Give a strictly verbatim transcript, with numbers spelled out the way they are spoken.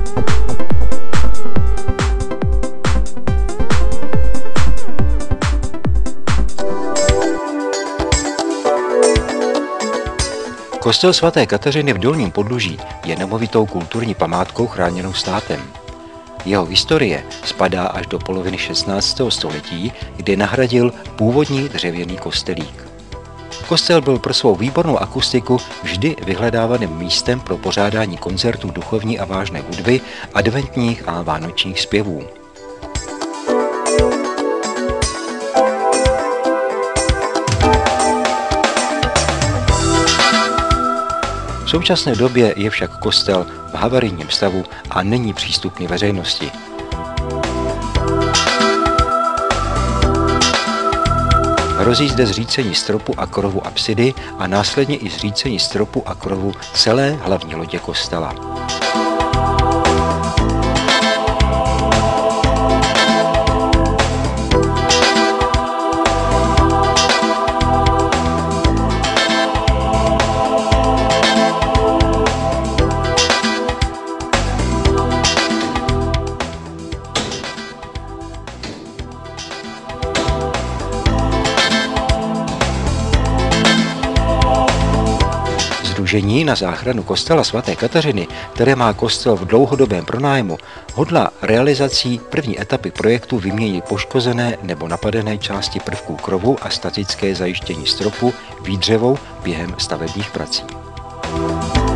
Kostel svaté Kateřiny v Dolním Podluží je nemovitou kulturní památkou chráněnou státem. Jeho historie spadá až do poloviny šestnáctého století, kdy nahradil původní dřevěný kostelík. Kostel byl pro svou výbornou akustiku vždy vyhledávaným místem pro pořádání koncertů duchovní a vážné hudby, adventních a vánočních zpěvů. V současné době je však kostel v havarijním stavu a není přístupný veřejnosti. Hrozí zde zřícení stropu a krovu apsidy a následně i zřícení stropu a krovu celé hlavní lodě kostela. Sdružení na záchranu kostela svaté Kateřiny, které má kostel v dlouhodobém pronájmu, hodlá realizací první etapy projektu vyměnit poškozené nebo napadené části prvků krovu a statické zajištění stropu výdřevou během stavebních prací.